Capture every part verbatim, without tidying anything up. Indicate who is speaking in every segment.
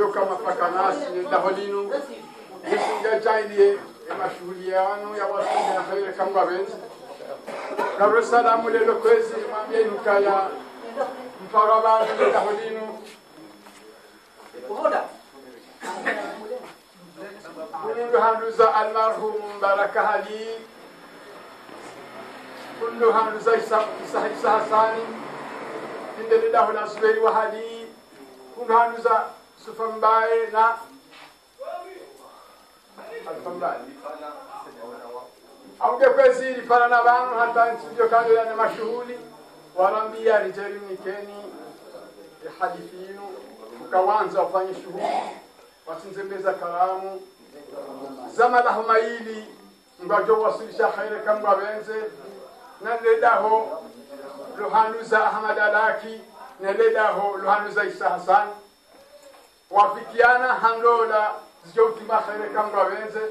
Speaker 1: toka mafakanasi na holinu yesinga jailie mashuhuliano ya watu ya khair kama benzi kabla salamu lelo kwezi mwambie nukaya mfarabani na holinu
Speaker 2: uhoda
Speaker 1: كل همزة المرحوم بركة هدي كل همزة صحيح سهساني إن الله الأسبري وهدي كل همزة سفن باينا سفن باي أو كفزيري فلنا بانو حتى نسجو كانوا لنا مشهولي ورمبيا رجال ميكاني الحديثين وكوانزا وفاني شهود wasinzembeza kalamu zama la humaili ngajo wasilisha khair kama benze na ledaho Luhanuza Ahmad Alaki na ledaho Luhanuza Isa Hassan wafikiana handola zijoti ma khair kama benze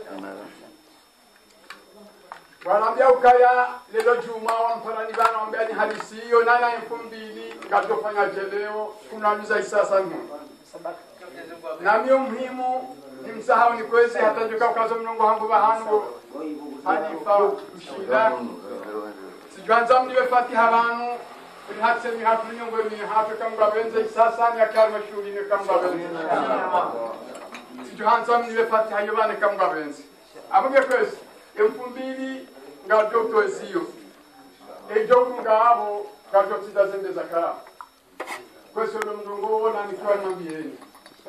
Speaker 1: wanambia ukaya lelo juma wa mfarani bana wambia ni halisi hiyo nana mfumbili ngajo fanya jeleo kuna Luhanuza Isa Hassan na mio muhimu ni msahau ni kwezi hata njuka ukazo mnungu hangu bahangu hadifa mshila sijuanza mniwe fatiha banu kuni hatse mi hatu nyungu ni hatu kamba benze sasa ni akar mashuli ni kamba benze sijuanza mniwe fatiha yobane kamba benze abuge kwezi emfumbili nga dokto esiyo ejoku nga abo nga dokti dazende zakara kwezi ono mnungu na nikiwa nambieni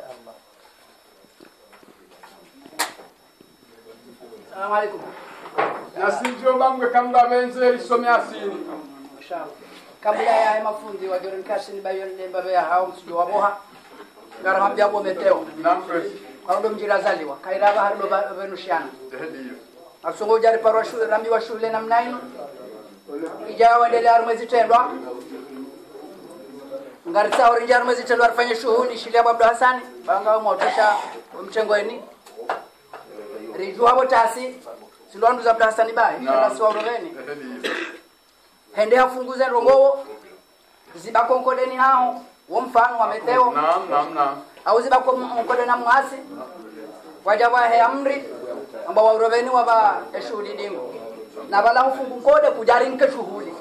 Speaker 2: Assalamu alaikum.
Speaker 1: Nasinjo bamwe kamba benze isome asini.
Speaker 2: Inshallah. Kabla ya mafundi wa Jorin Kashin bayon lemba ya hao msio wa boha. Ngara hambia bo meteo.
Speaker 1: Namkwesi.
Speaker 2: Kwa ndo mjira zaliwa. Kairaba harlo benushana.
Speaker 1: Ndiyo.
Speaker 2: Asongo jari parwa shule rambi wa shule namna ino. Ijawa endelea arumwezi tendwa. Ngari sa orinja arumwezi tendwa afanye shughuli shilia Abdul Hassan. Banga mwotosha mchengoeni. Rijua botasi silondu za Abdul Hassan bai kila siwa urogeni hende hafunguze rongowo ziba konkodeni hao wo mfano wa meteo
Speaker 1: naam naam naam
Speaker 2: au ziba konkodeni na mwasi wajawa he amri ambao wa urogeni wa ba shughuli dingo na bala hufungu kode kujarinke shughuli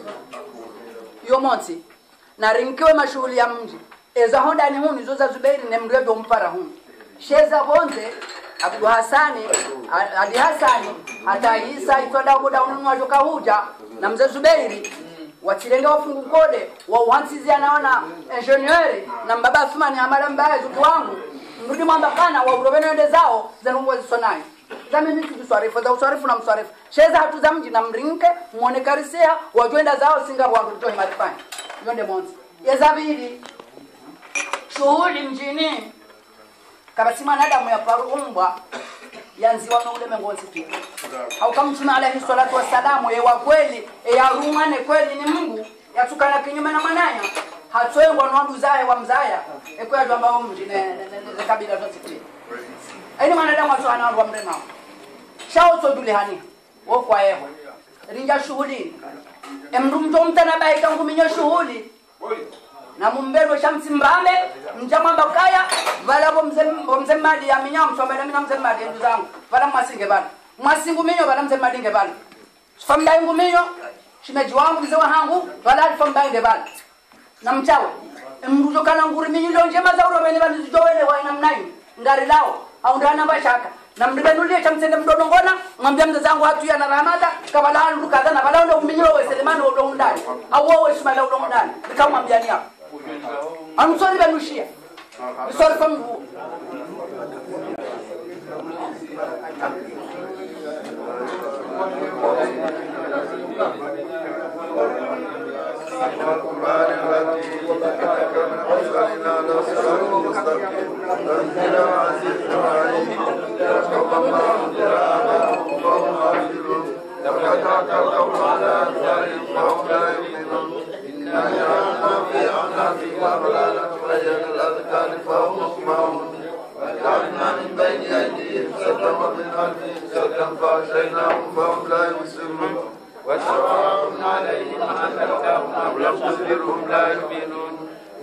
Speaker 2: yo monsi na rinkiwe mashughuli ya mji eza honda ni huni zoza Zubairi ne mredo mpara huni sheza bonze Abdul Hassani Ali Hassani hata Isa ikwenda boda ununua joka huja na mzee Zubairi wachilenge wafungu kode wa uhansizi anaona engineer na mbaba Athmani amala mbaya zuku wangu mrudi mwamba kana wa urobene ende zao zanungo zisonai zame mimi tuswarifu za uswarifu na mswarifu sheza hatu za mji na mrinke muone karisia wajwenda zao singa wangu toi marifani yonde monzi yazabili shughuli mjini kabasima nadamu ya parumbwa yanziwa na ule mengonzi tu au kama mtume alayhi salatu wasalamu ye wa kweli ya rumane kweli ni Mungu yatukana kinyume na mananya hatwengwa na ndu zae wa mzaya eko ya ambao mjine kabila zote tu aini manadamu watu anawa mrema shao so dule hani wo kwa yego rinja shughuli emru mtomta na baita nguminyo shughuli na mumbero shamsi mbambe mjamamba kaya vala bo mzemadi ya minyam so mbele mina mzemadi ndu zangu vala masinge bana masingu minyo vala mzemadi nge bana famda yangu minyo shimeji wangu mzee wa hangu vala famda nge bana na mchawe mruzo kana nguri minyo ndo njema za urobeni bana zijowele wa ina mnayi ngari lao au ndana bashaka na mbenulie chamsende mdodo ngona mwambia mzee zangu hatu ya na ramada kabala ndu kaza na vala ndo minyo we selemani ndo ndani au wewe shimala ndo ndani nikamwambia ni hapo I'm sorry Banushia. I'm sorry from you.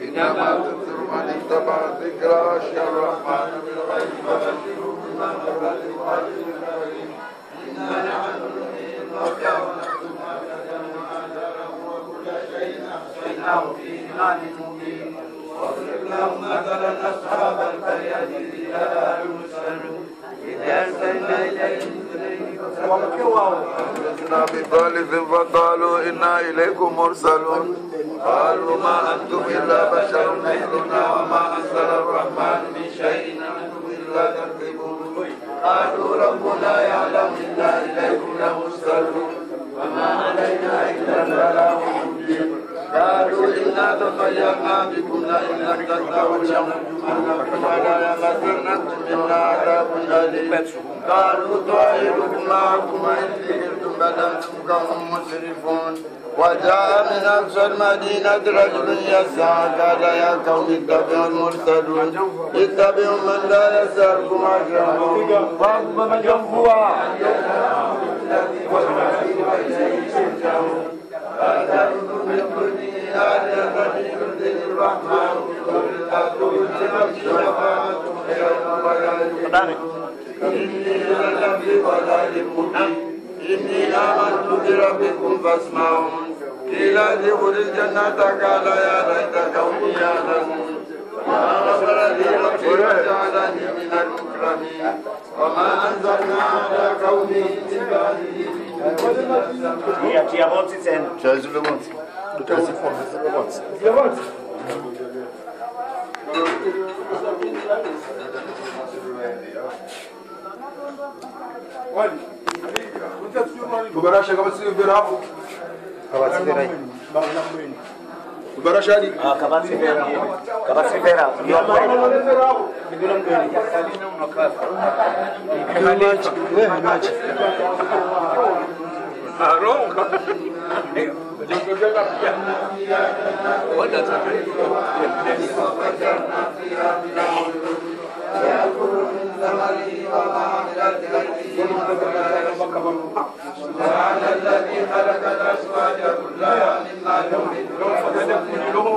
Speaker 3: إنما تنذر من اتبع الذكر وخشي الرحمن بالغيب فبشره بما قبل القادر الكريم إنا نحن نحيي الموتى ونكتب ما قدموا وآثارهم وكل شيء أحصيناه في إمام مبين واضرب لهم مثلا أصحاب القرية إذ جاءها المرسلون إذ أرسلنا إليهم أنزلنا بثالث فقالوا إنا إليكم مرسلون قالوا ما أنتم إلا بشر مثلنا وما أنزل الرحمن من شيء أنتم إلا تكذبون قالوا ربنا يعلم إنا إليكم لمرسلون وما علينا إلا البلاغ المبين قالوا إنا تطيرنا بكم لئن لم تنتهوا لنرجمنكم ولا يمسنكم منا عذاب أليم قالوا طائركم معكم وإن ذكرتم بل أنتم قوم مسرفون وجاء من أقصى المدينة رجل يسعى قال يا قوم اتبعوا المرسلون اتبعوا من لا يسألكم أجرا وهم جنبوا فأتيتم بكله آلهة يرسل الرحمن بضر لا تغني شفاعتهم شيئا ولا يغني إني لكم في ضلال مبين إني آمنت بربكم فاسمعون قيل ادخل الجنة قال يا ليت قومي يعلمون ما غفر لي ربي وجعلني من المكرمين وما أنزلنا على قومه من بعده
Speaker 4: Kubarasha kama si vira hapo.
Speaker 5: Kabati vera.
Speaker 4: Kubarasha hadi.
Speaker 5: Ah, kabati vera. Kabati vera. Ndio hapo. Ndio mgeni. Salina unakaza. Maji. Wewe maji.
Speaker 4: Aronga. Wanda
Speaker 3: يأكل من ثمره وما عملت أيديهم وعلى الذي خلق الأزواج كلها مما تنبت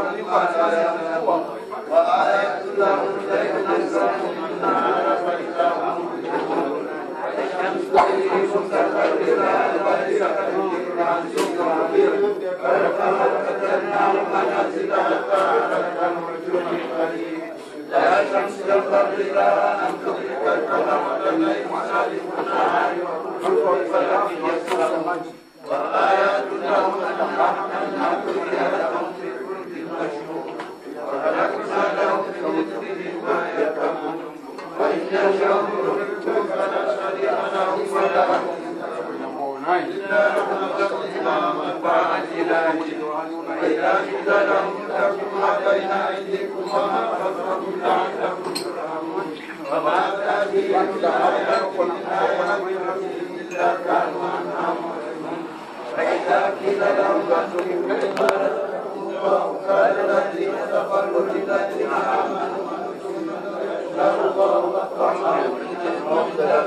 Speaker 3: وآية لهم الليل نسرح النهار فإذا هم مظلمون الشمس تجري مستقرها وليس تجري عن سكرها والقمر قدرناه منازل حتى عاد كالعرجون القديم لا شمس ينبغي لها أن تدرك القمر والليل سابق النهار وكل في فلك يسبحون وآيات لهم أن حملنا ذريتهم في كل مشهور وخلقنا لهم من مثله ما يركبون وإن يشاء نهلكهم فلا شريك لهم ولا هم إلا رحمتنا ومتاعا إلى حين وإذا قيل لهم اتقوا ما بين أيديكم وما خلفكم لعلكم ترحمون وما تأتيهم من آية إلا كانوا عنها معرضون فإذا قيل لهم اتقوا مما رزقكم الله قال الذين كفروا للذين آمنوا لا الله أطعمهم من المختلف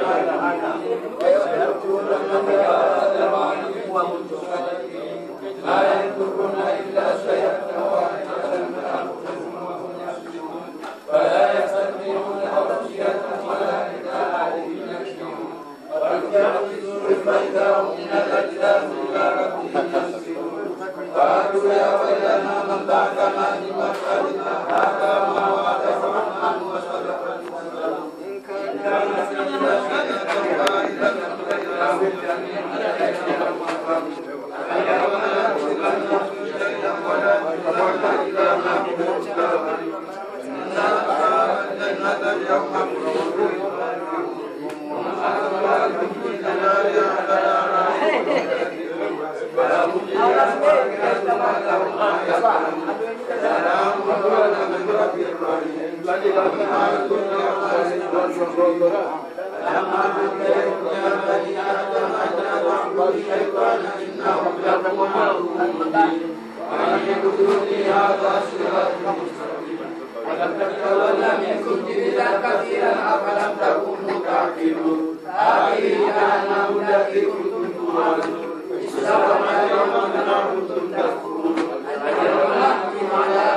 Speaker 3: ويأتون من آدم عنهم وهم صالحين لا يذكرون إلا شيئا واحدا من أنفسهم وهم يحزنون فلا يستطيعون توصية ولا إلى أهلهم يكشفون وينفخ في الصور فإذا هم من الأجداث إلى ربهم ينسلون قالوا يا ويلنا من بعثنا من مرقدنا هذا ما وعد الرحمن وصدق المرسلون إن كان إلا شيئا واحدا الشيطان إنه لكم عدو مبين وأن يقتلوني هذا صراط مستقيم ولم تتولى منكم جبلا كثيرا أفلم تكونوا تعقلون هذه جهنم التي كنتم توعدون استوى يوم ما كنتم تكفرون اليوم نختم على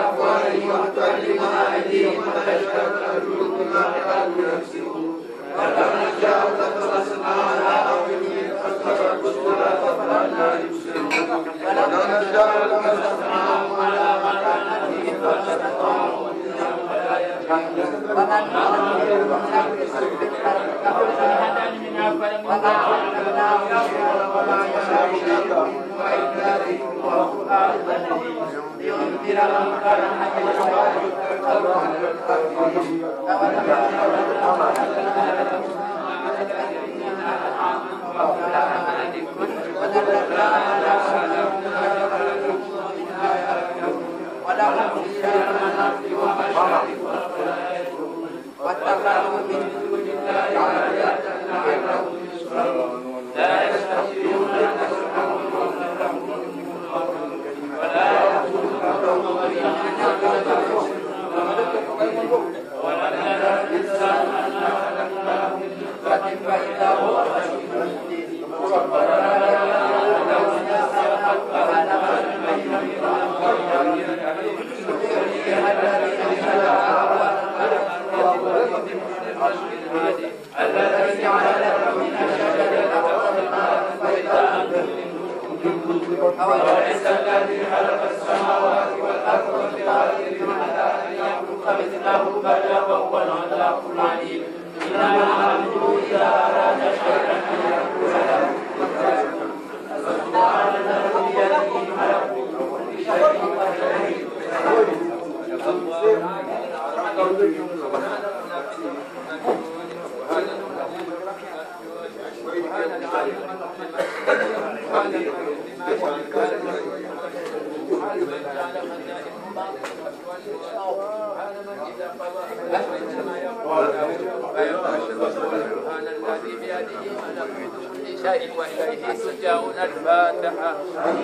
Speaker 6: وإليه ترجعون الفاتحة.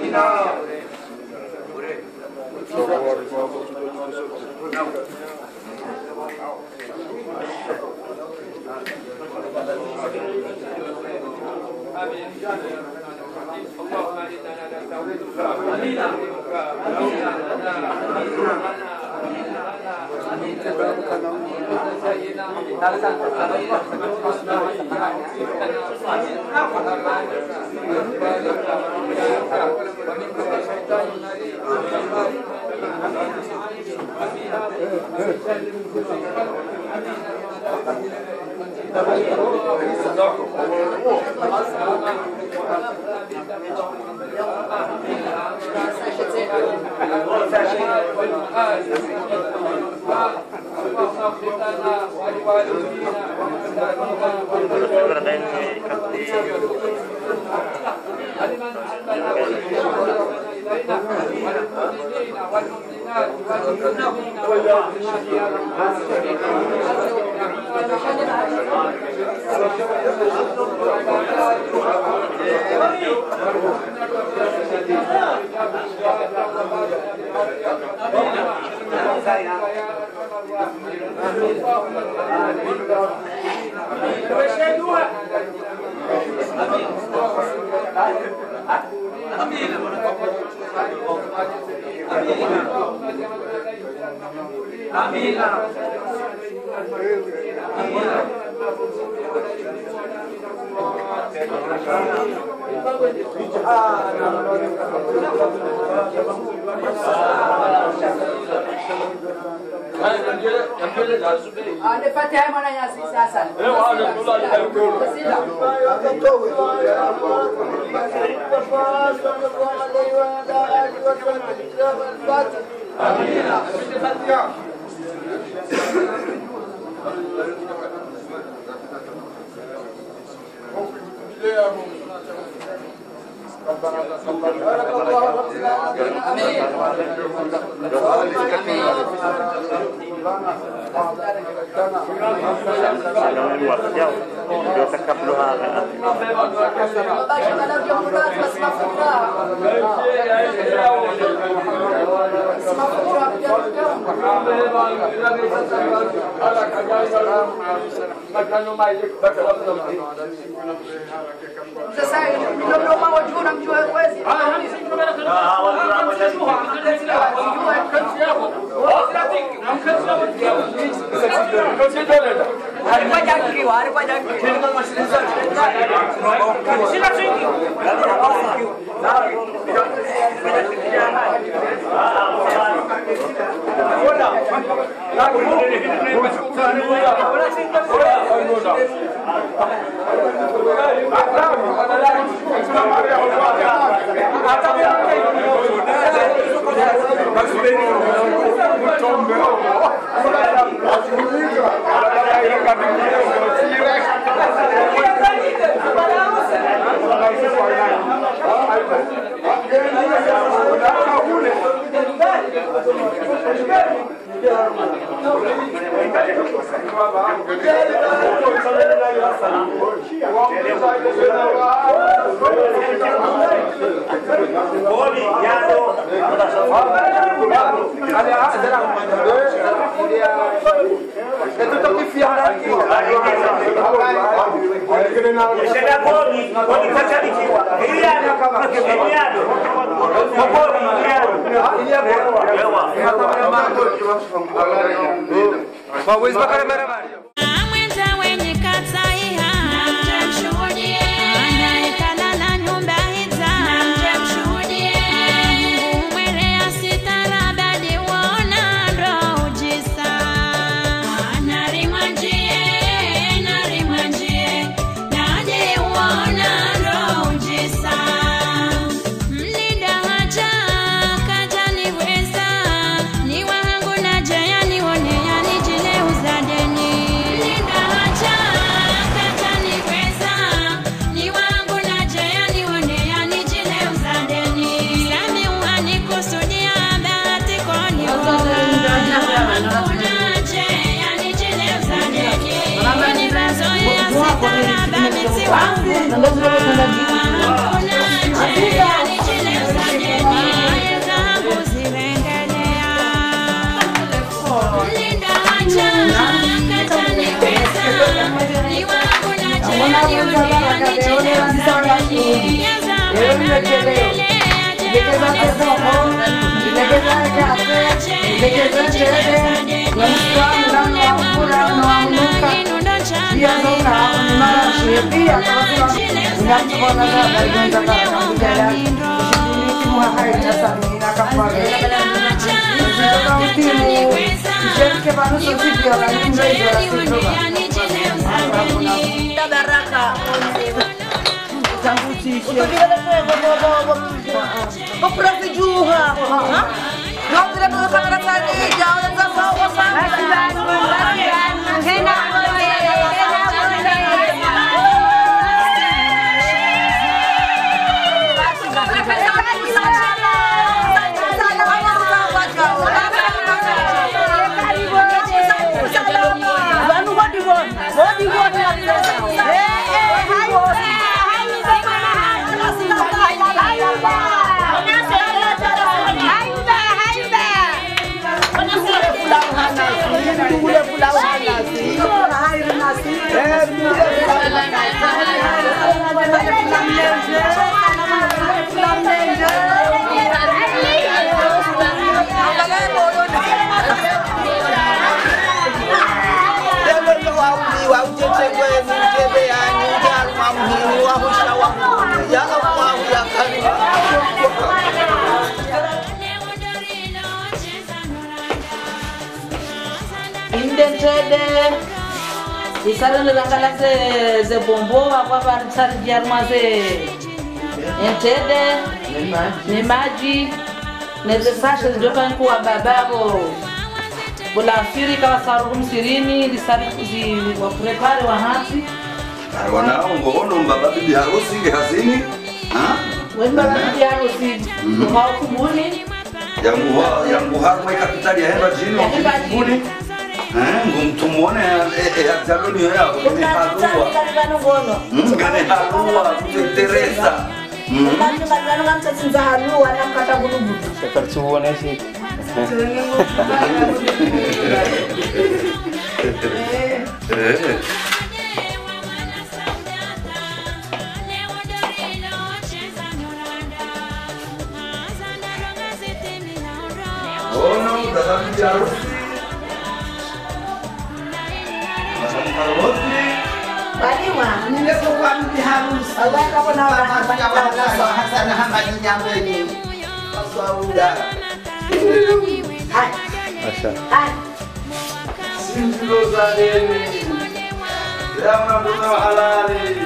Speaker 2: Ande Fatiha mana ya sasa. Sasa ndio mama juna mjue kwezi. Alikuwa jankiwa, alikuwa jankiwa. Sina chingi.
Speaker 7: Isara nilangala ze ze bombo kwa barisari jarma ze entede ni maji na ze sasha zidoka kwa bababo bula firi kama saru msirini lisari kuzi wa prepare wa hati
Speaker 8: wanao ngono baba bibi harusi ngehazini ha
Speaker 7: wenda bibi harusi kwa kubuni
Speaker 8: yangu yangu harma kapitali ya hemba jini wa kubuni eh ngumtumone ya zaloni yao ni halua ngane halua kuteresa
Speaker 9: Kami kadang kan sesudah halu anak kata bulu-bulu.
Speaker 5: Seperti suwone sih.
Speaker 8: Oh no, dalam dialog.
Speaker 9: Bani mah,
Speaker 3: Nile kwa mti harus.
Speaker 9: Allah kamu nawar
Speaker 3: Apa yang Allah Hasan Hamad nyampe ni. Sauda.
Speaker 9: Hai.
Speaker 5: Masya.
Speaker 9: Hai.
Speaker 8: mloza deni. Ya mnabuza wa halali.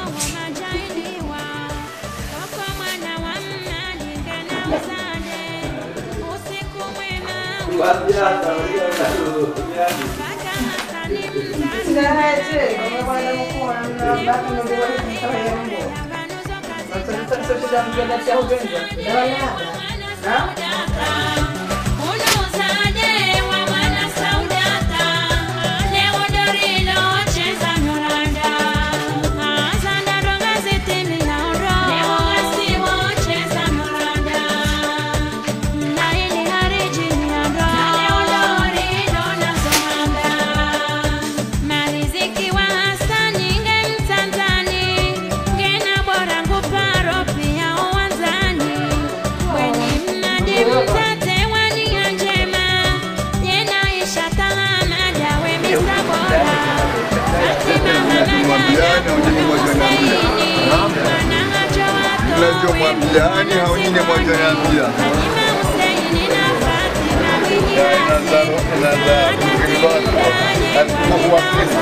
Speaker 4: Mwambiani haonyine moja yambia ya inazaro inazaro mkiribatu atukufu wa kisa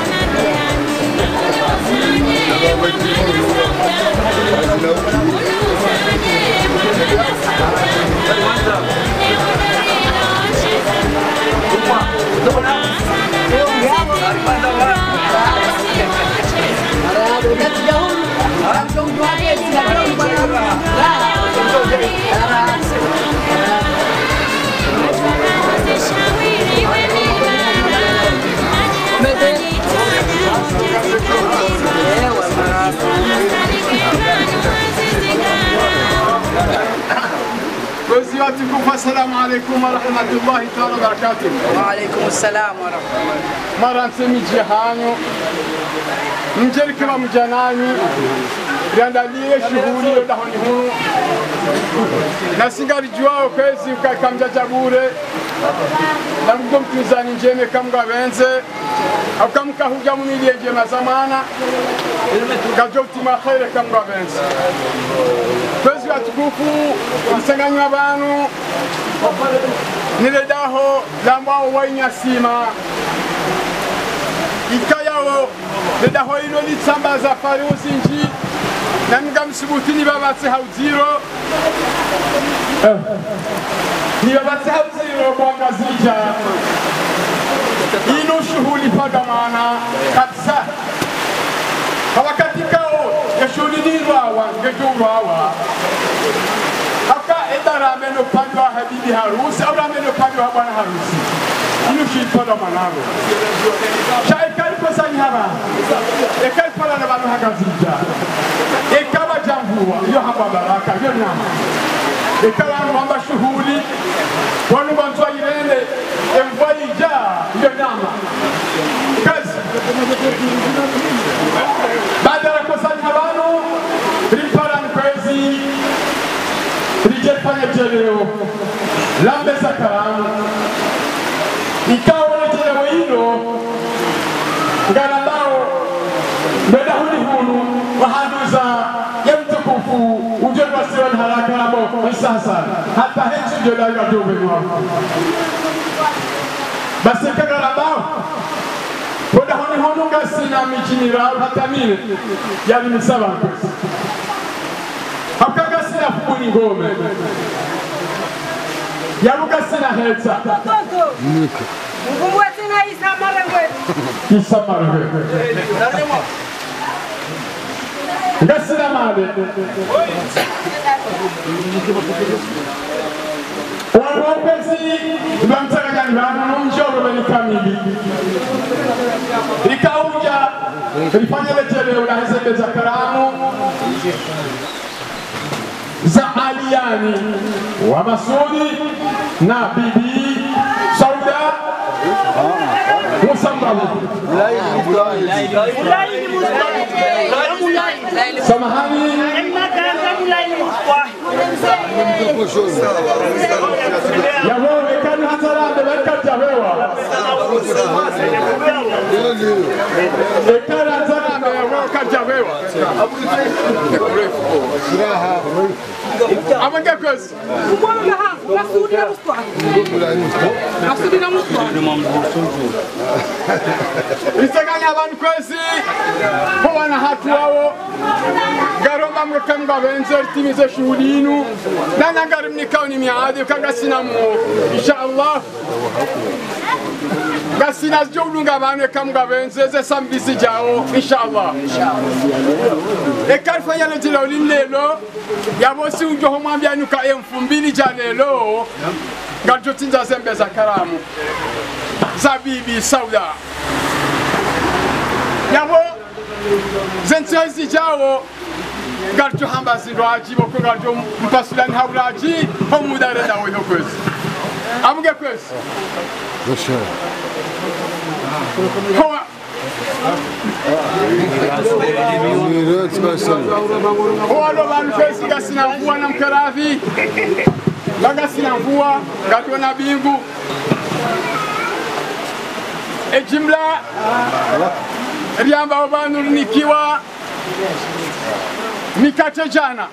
Speaker 4: inazaro
Speaker 1: السلام عليكم ورحمة الله تعالى وبركاته.
Speaker 2: وعليكم السلام ورحمة الله.
Speaker 1: مرة نسمي جهانو نجرك رمجاناني riandalie shughuli ndahoni huu na singari juao kwezi ukakamja jabure na mgo mtuzani njeme kamga benze au kamka huja munili njema zamana kajoti makhaire kamga benze kwezi watukufu msanganywa banu niledaho lambao wainyasima ikayao ledaho ino litsambaza farusi nji nanga msubuti ni babatse hauziro ni babatse hauziro kwa kazija ino shughuli pagamana kabisa wakati kao ya shughuli nirwawa ngejurwawa aka edara meno pandwa habibi harusi au meno pandwa bwana harusi ino shipada manaro shaikali posani haba ekali pala na banu hakazija ekawa jamvua yo hapa baraka yo nama ekawa mwamba shughuli wanu bantu irene emvai ja yo nama kazi baada ya kusanya habano ripara kwezi rijefanya jeleo lambe sakaramu ikawa jeleo hilo ngarandao mbeda huni hunu wahanduza ya mtukufu ujoba siwan haraka nabo sasa hata hicho ndio daima dobe mwako basi kagarandao boda huni hunu ngasina michini rao hata mine yani misaba kwesi hakagasina fubuni ngome yarugasina hetsa
Speaker 10: Nika Ngumwetina isa marengwe
Speaker 1: isa marengwe ngasina male wapesi bamtaka ngana nomjoro beni kamili ikauja ilifanya letele unahesebe za karamu za aliyani wa Masudi na bibi Sauda Musambabu samahani ya wewe kani hatara mbeleka jawewa ekara hatara mbeleka jawewa Amanga kwezi.
Speaker 10: Mbona ha? Nasudi na mustwa. Nasudi na mustwa.
Speaker 1: Isaganya abantu kwezi. Ko wana hatu wao. Garomba mkamga benzer timize shughulinu. Na nangarim nikauni miadi kaga sinamu. Inshallah. Gasina jowlunga bane kamga benze sambisi jao inshallah. E kalfanya le tilo lelo yabo si unjo mwambia nuka elfu mbili janelo gajo tinza zembe za karamu zabibi sauda yabo zentezi jao gajo hamba zindo ajibo ko gajo mpasulani haulaji homudare na wono kwezi amuge kwezi Russia Koa Koa banu kwezi gasina mvua na mkaravi Baga sina mvua gatwa na bingu Ejimla Riamba banu nikiwa Nikate jana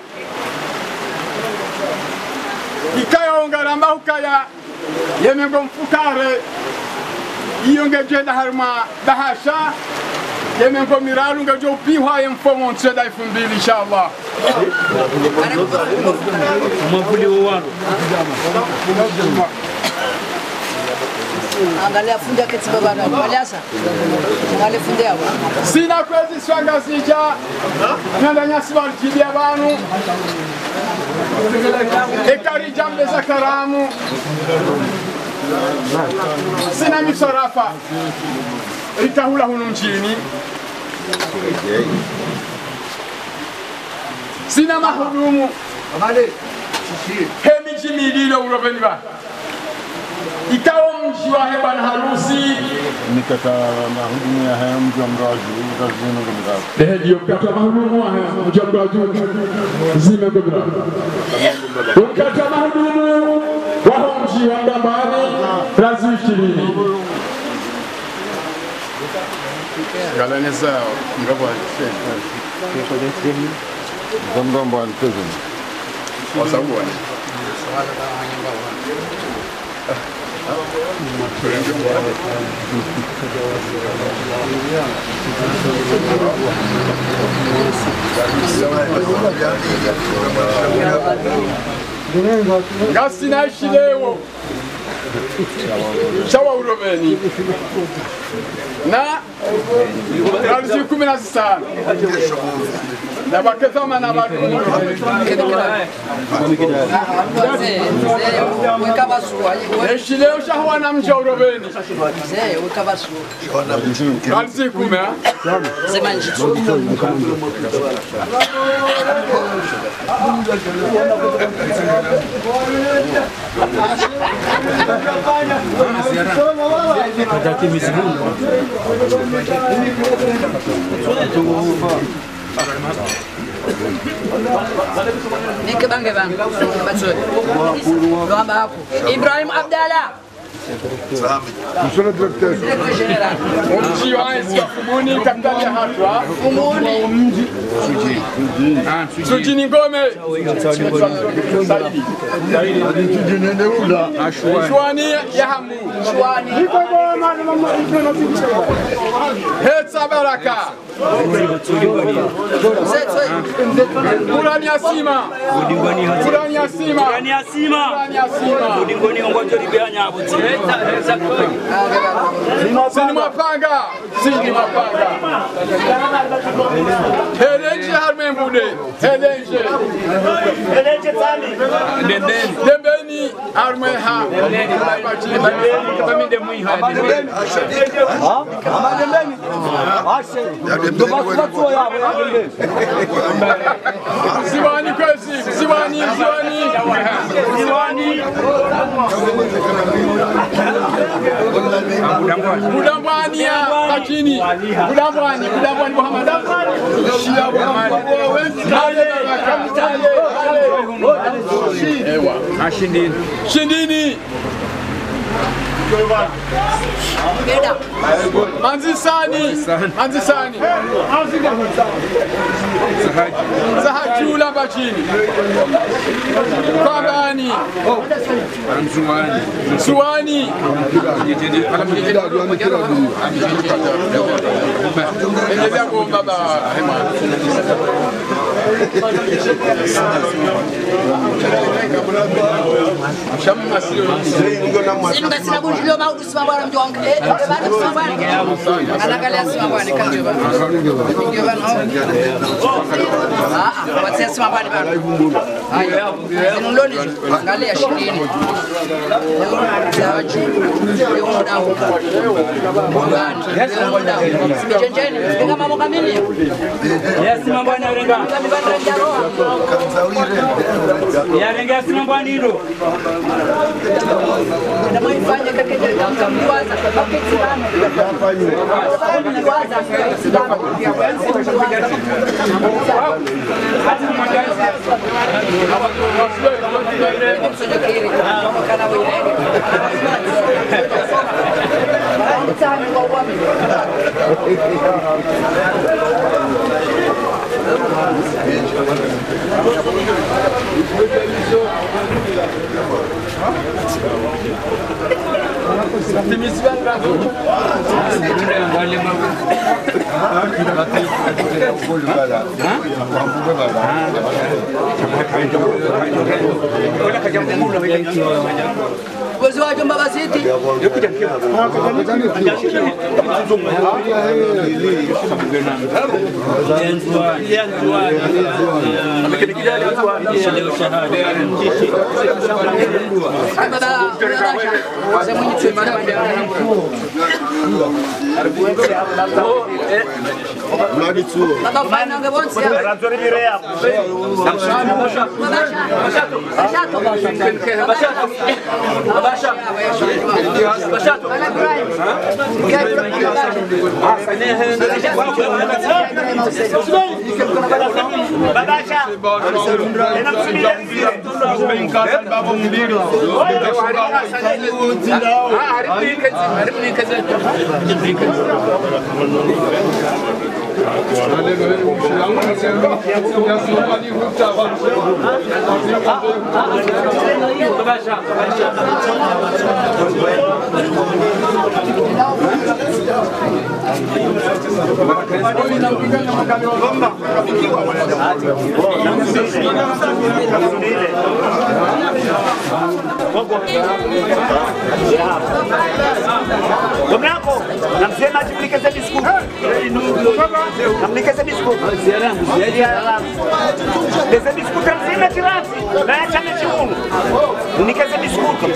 Speaker 1: Ikaya ongaramba hukaya Yemengo mfukare Iyonge jenda harma bahasha Yemengo miraru nga jo piwa yemfomo ntseda elfu mbili inshallah
Speaker 5: Mabuli wawaro
Speaker 2: Angalia fundi aketi baba na waliasa. Angalia fundi hapo.
Speaker 1: Sina kwezi swanga sija. Nanda nyasi barjidi abantu. Ekari jambe za karamu. Sina misarafa. Itahula hunu mjini. Sina mahudumu. Hemi jimililo urobeni ba. Ikawa mji wa heba na harusi
Speaker 4: nikata mahudumu ya haya mji wa mraji utazino kumraji
Speaker 1: ehe ndio kata mahudumu wa haya mji wa mraji zime kumraji ukata mahudumu wa mji wa Mbambani razi ishirini galane zao ngabo
Speaker 4: za Mbambani tezeni
Speaker 1: wasabuni Gasina ishilewo Shawa urobeni Na Razi kumi na sita Na bakethama na badu
Speaker 2: Weka basua.
Speaker 1: Eshileo shahwa na mja urobeni
Speaker 2: Zee weka basua.
Speaker 1: Razi kumi ha
Speaker 2: Sema njitsu. Nike bange bange batsole Lwamba hapo Ibrahim Abdallah
Speaker 4: Msona directeur
Speaker 1: Mji wa Asia Fumuni kapitali ya Hatwa
Speaker 2: Fumuni
Speaker 1: Mji Suji Suji Ngome Saidi
Speaker 4: Suji nende ula
Speaker 1: Shwani ya Hamu
Speaker 2: Shwani
Speaker 1: Hetsa Baraka Kurani Asima Kurani Asima
Speaker 5: Kurani Asima
Speaker 1: Kurani Asima
Speaker 5: Udingoni ongojo libanya abuti
Speaker 1: Sini mapanga Sini mapanga Helenje harme mbude Helenje
Speaker 5: Helenje tani
Speaker 1: Dembeni Dembeni harme ha Dembeni Kabamide mui ha Dembeni
Speaker 5: Ha? Ama dembeni? Ashe Dobasbatsuwa yabo ya dembeni
Speaker 1: Ziwani kwezi Ziwani Ziwani
Speaker 5: Ziwani
Speaker 1: Budambwani ya Lakini Budambwani Budambwani Muhammad Shia Muhammad Hale Hale Hale Ewa Shindini Shindini
Speaker 2: Geda.
Speaker 1: Manzi Sani. Manzi Sani. Zahajula Bachini. Kwabani. Suwani. Suwani. Eleza bomba ba. Shamma sio.
Speaker 2: Sinu kasina bujilo maudu simabwana mjonge. Eh, bado simabwana. Anagalia simabwana kanjeba. Ngeba no. Ah, watsi simabwana bana. Hayo. Sinu loni angalia ishirini. Zawaji. Yona dawo. Bwana. Jenjeni, ngeka mamo kamili.
Speaker 11: Yes, simabwana renga. Ya renga simabwana hilo.
Speaker 2: Na mwaifanya kakete kwanza kakete sana. Kwanza Wezo wa Jomba Basiti.
Speaker 11: Basha. Basha.
Speaker 5: Domnako, namsema ajiplikeze biskuti. Namlikeze biskuti. Leze biskuti mzima tirasi. Na ya chane chiunu. Unikeze biskuti.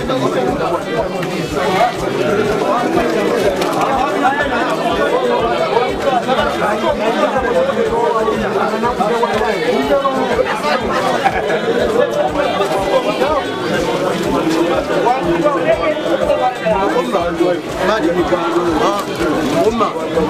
Speaker 3: Umma.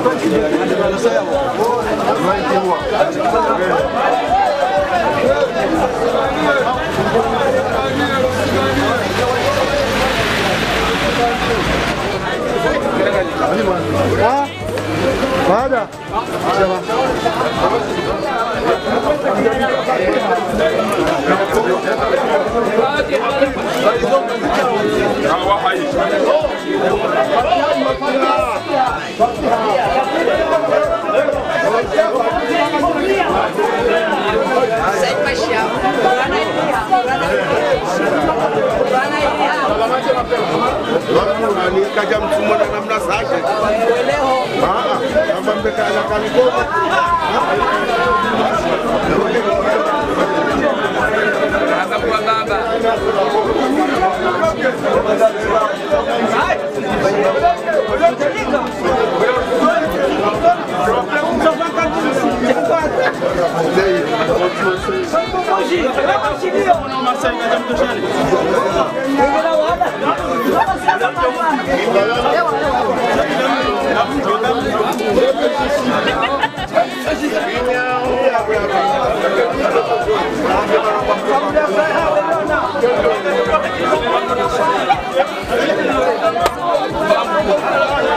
Speaker 3: Baada. Kaja mfumo na namna zake. Ah, kama mbekana kalikoma.
Speaker 6: Hapa kwa baba.
Speaker 3: Vamos.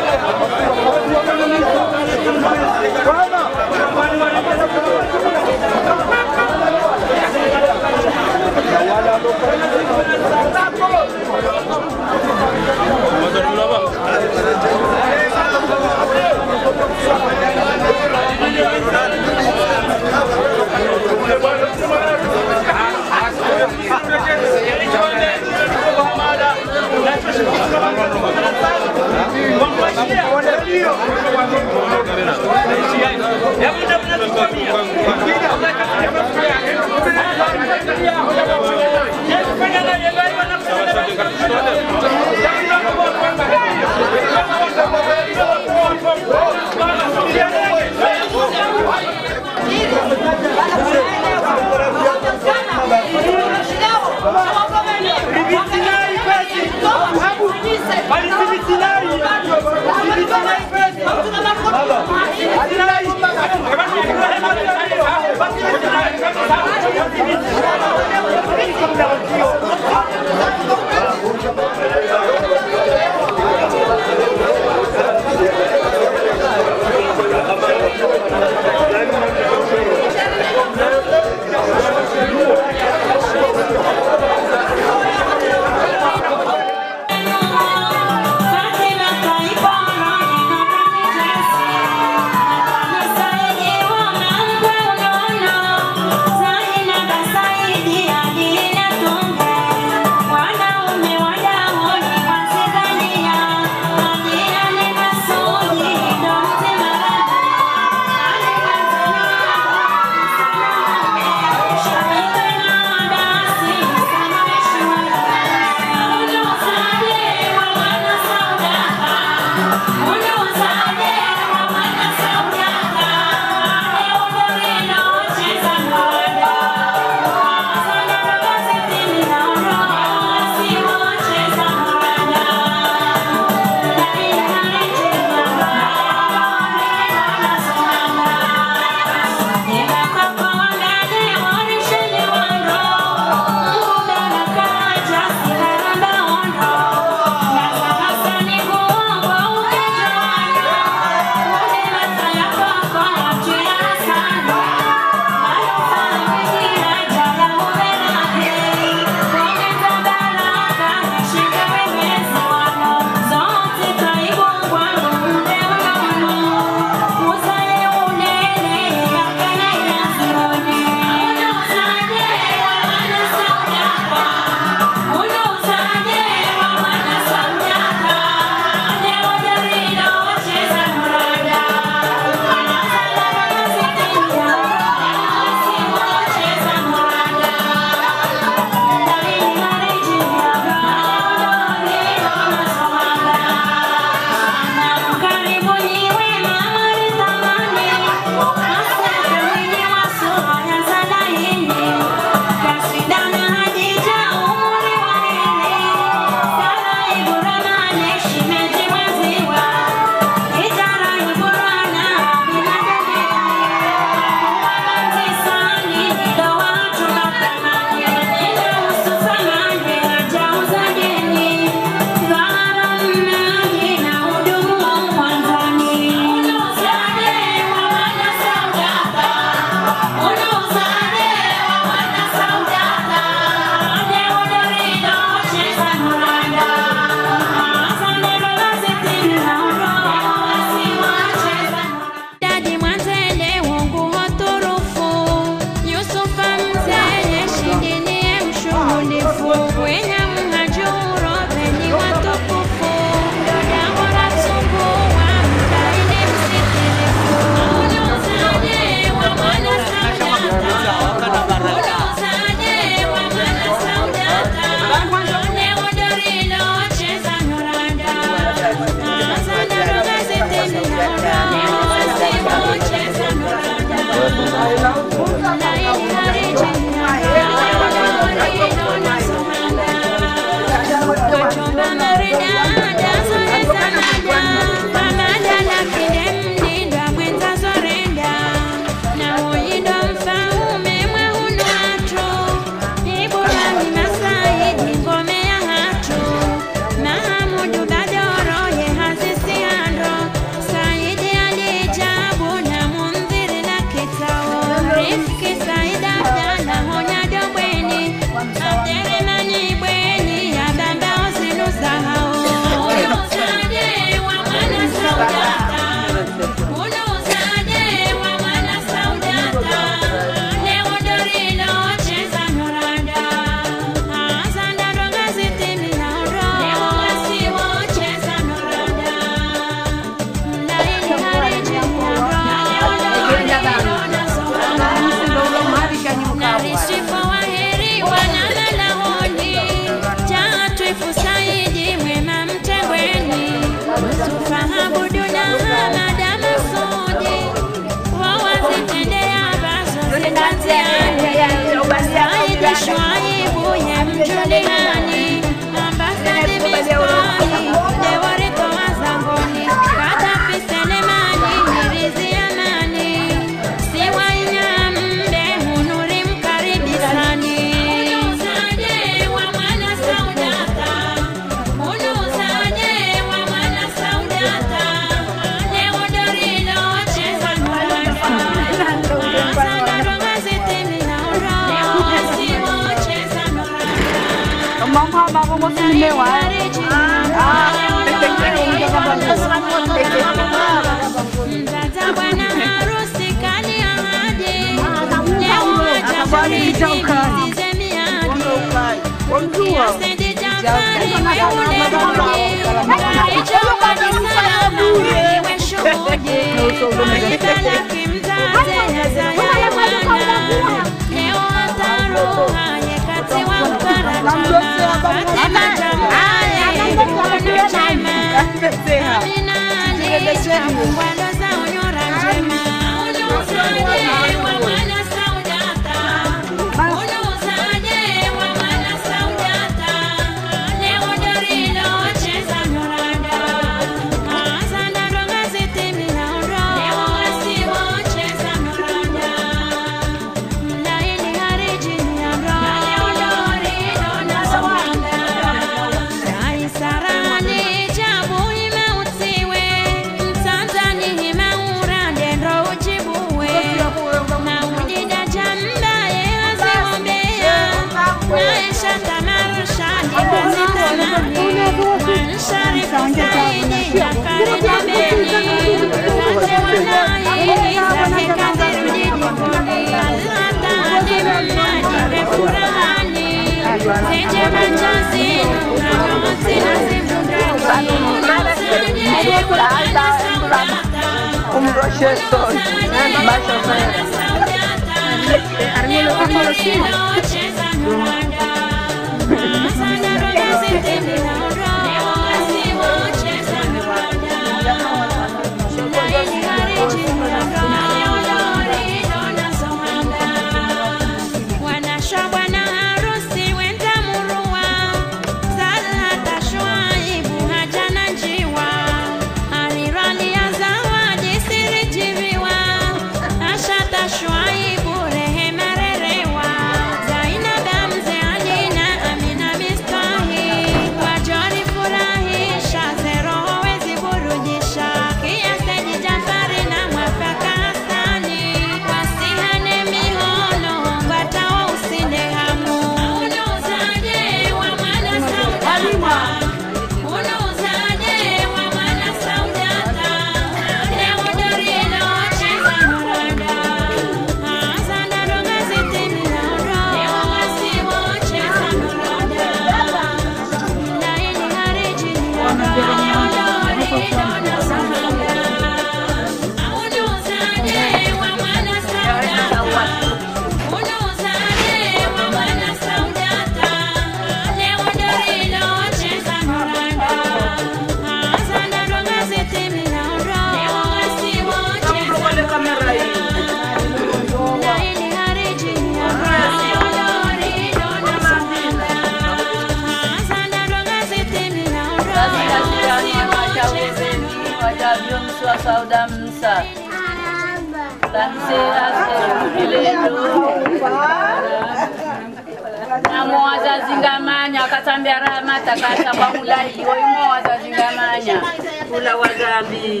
Speaker 7: Namo wazazingamanya akatambia ramata kata kwa mulai oimo wazazingamanya kula wazambi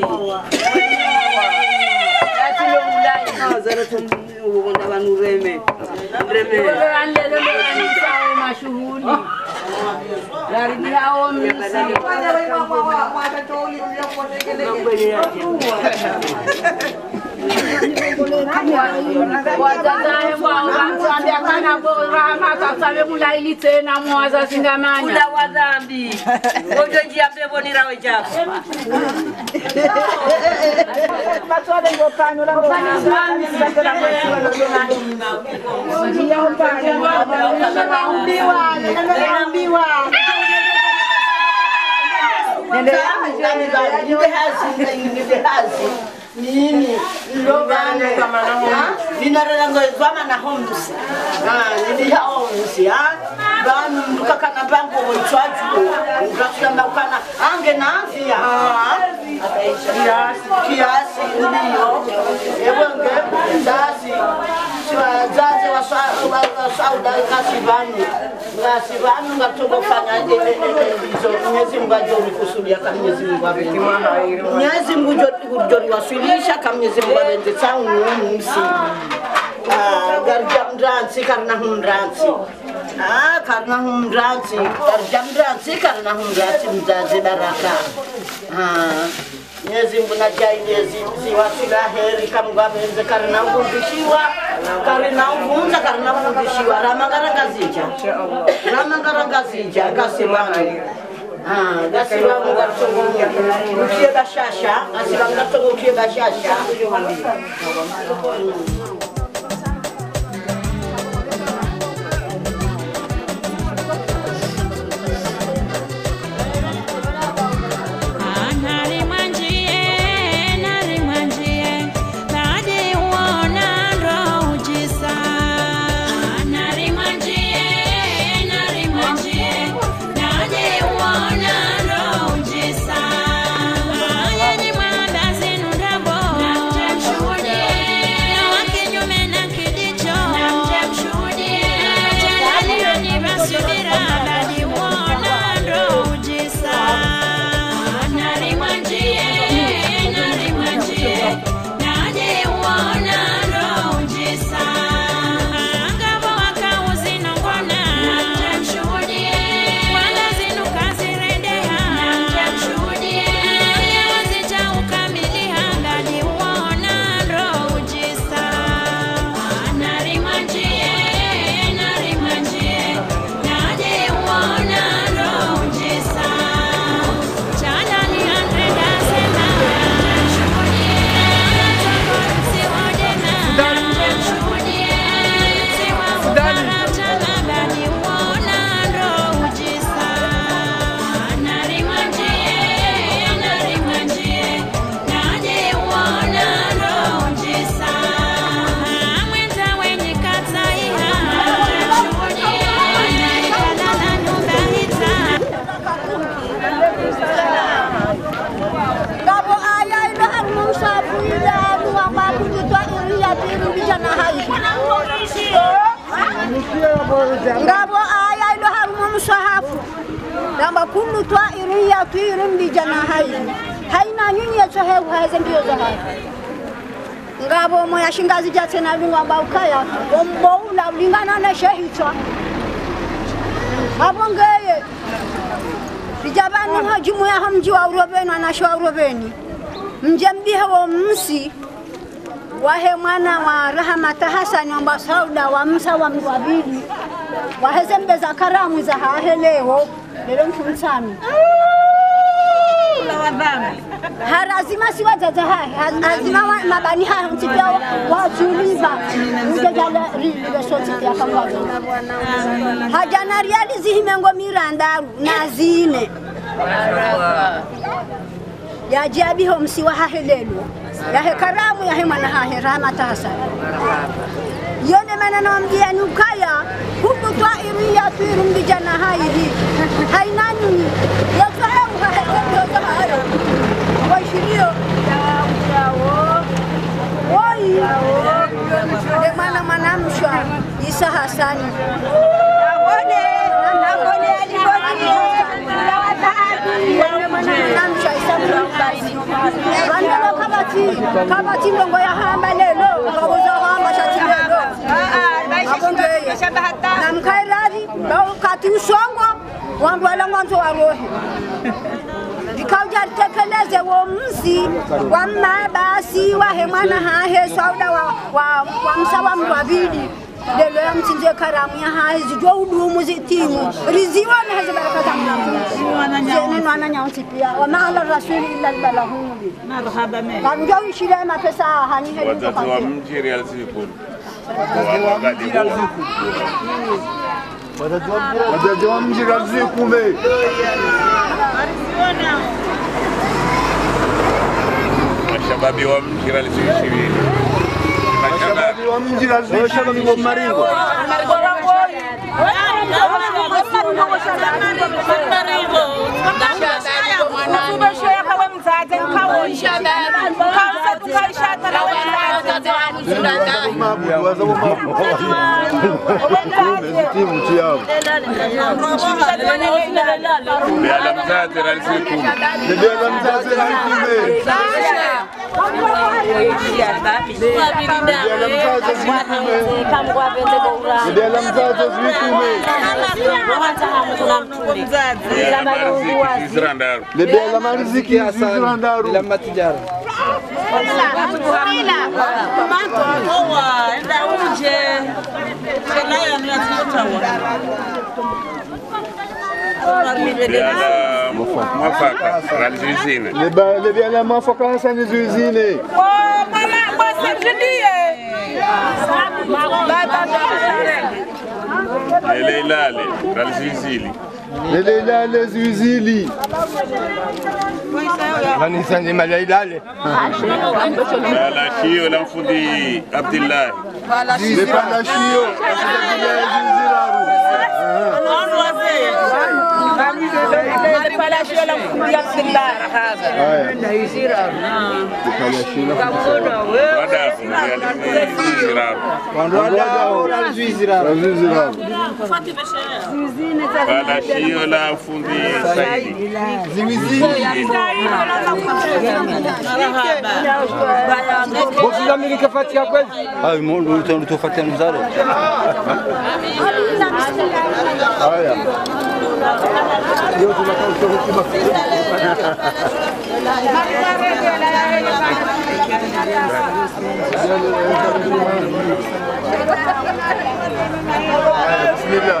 Speaker 7: ati lo mulai no zero tumunda banureme reme ande lo ni sawa mashuhuri gari yao msi wazazae kwa wazambia kana bora mata sabe mulaili tena mwaza singamanya kula wadhambi ngojo njia pepo ni rawe japo matwade ndo kanyo la ndo ndakala kwa njia upande naambiwa naambiwa nende nende hasi nende hasi nini lobane kama na homu ninarela ngo zama na homu ah nidi ya homu ah banu mukakana bango wachaju ngafika makana ange na afya ah kiasi kiasi ndio ebonge zazi zazi wa sauda kasibani kasibani ngatoka fanya hizo Mwenyezi Mungu ajoni kusudia kama Mwenyezi Mungu abetima hairo Mwenyezi Mungu joni wasilisha kama Mwenyezi Mungu abende tangu msi ah garja ndransi kana hundransi
Speaker 12: Ah, karena humdrati, karena humdrati, karena humdrati mzazi baraka. Ah, Mwenyezi Mungu najai Mwenyezi siwasila heri kamgwamenze karena uvundishiwa, karena uvunza karena uvundishiwa. Ramangara ngazija, ramangara ngazija, gasibana. Ah, gasibana ngatongo utie bashasha, gasibana ngatongo utie bashasha.
Speaker 9: Ngabo aya ilo harumu msahafu Namba kullu ta'irin yatirin bi janahayn Haina nyunye chohewu haze mbio za hai Ngabo moya shingazi jate na lunga baukaya Omboula ulingana na shehitwa Abongeye Vijabani hajumu ya hamji wa urobeni Wanashwa urobeni Mjambiha wa msi Wahe mwana wa Rahamata Hasani Wamba sauda wa msa wa mwabili Wahe zembe za karamu za hahe leo Lelo mtumsami Harazima siwa jaja hahe Hazima mabani hahe mtipia wachuliza Ujajala libe soti pia kamwazo Hajana riali zihimengo mirandaru Nazine Ya jabiho msiwa hahe lelo Yahe karamu yahe mana hahe Rahamata Hasani Yone maneno mjia nukaya Huku ta'iru yatiru mbijana haihi Hainani Yazahewu hahe Yazahewu Waishirio Yawo Woi De mana mana mshwa Isa Hasani Nabone Nabone alibone Lawata adi Wane mana mana mshwa Isa Mbasi Wandelo kabati Kabati longo ya hamba lelo Kabuzo hamba shati lelo Na mkairadi Kati usongo Wandu wala mwanzo warohe Ikauja tekeleze wa msi Wa mabasi Wahe mwana hahe Swauda wa, wa, wa msawa mwabidi Lelo ya mtinje karamu ya hahe Zijua udumu zitimu Riziwa na heze barakata mnamu Zene nwana nyansi pia Wa maala rasuli illa albalahuli Marhaba me Kamjua wishile mapesa Hani helu
Speaker 13: Wazazi wa mjiri alzikun
Speaker 4: Wazazi wa mjiri alzikume
Speaker 13: Mashababi wa mjiri alzikume
Speaker 4: Mashababi wa mjiri alzikume Mashababi wa maringo
Speaker 13: Biala mzazi alzikume
Speaker 4: Biala mzazi alzikume
Speaker 3: Lidela mzazi zikume. Lidela mariziki Zizrandaru. Lidela matijara.
Speaker 13: Lidela mwafaka ralizizine.
Speaker 3: Lidela mwafaka hasani zuizine.
Speaker 13: Lele ilale ralizizili.
Speaker 3: Lele ilale zuizili. Nani sanje mali ilale?
Speaker 13: La shio la mfundi Abdullah.
Speaker 3: Lepana shio.
Speaker 13: Wala shio la fundi Saidi.
Speaker 3: Bosi za Amerika fatia kweli? Ai mundu utafatia mzaro. Haya. Yo tunakaa kutoka Bismillah.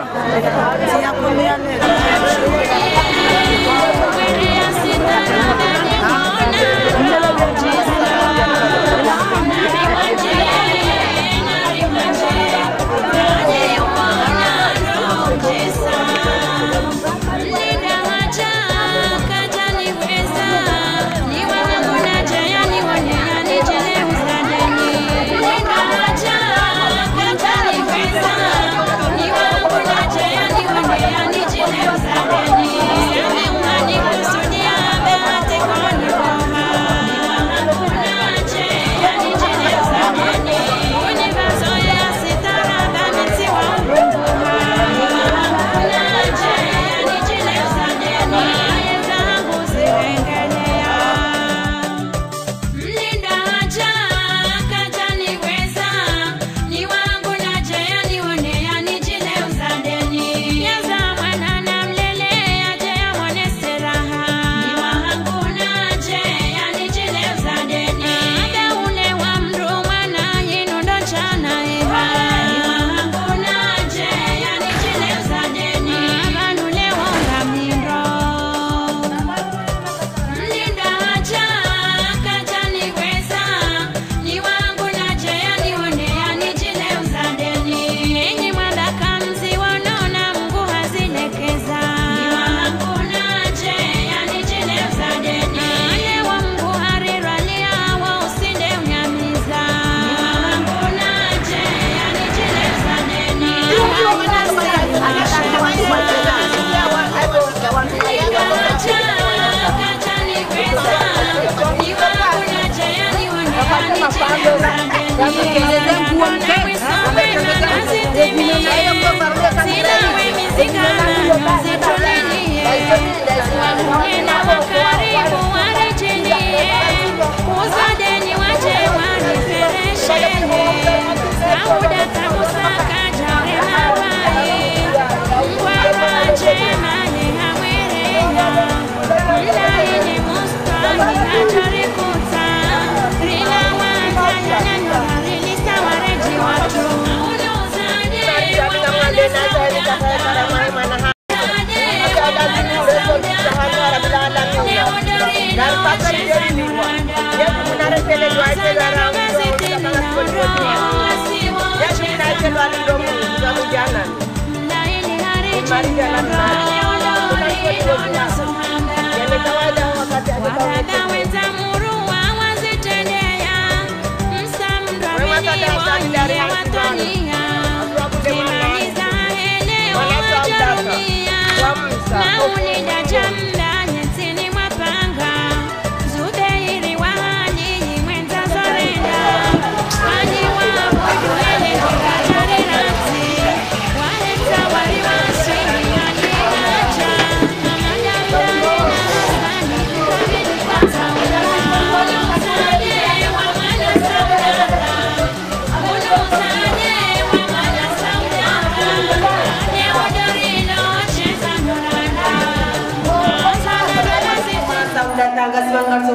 Speaker 14: Thank you.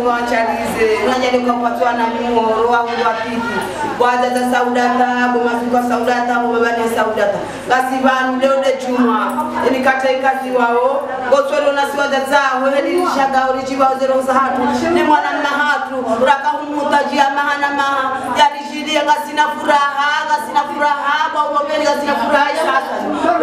Speaker 14: wachalize unajali kupatwa na moro au wapiki kwanza za saudata bomafika saudata bomabani saudata kasi banu leo de juma ini kata kazi wao gotwelo na siwada zao hedi shaga orijiba zero za hatu ni mwana mahatu raka humutaji mahana maha yalijidi ngasina furaha ngasina furaha kwa umeni ngasina furaha sasa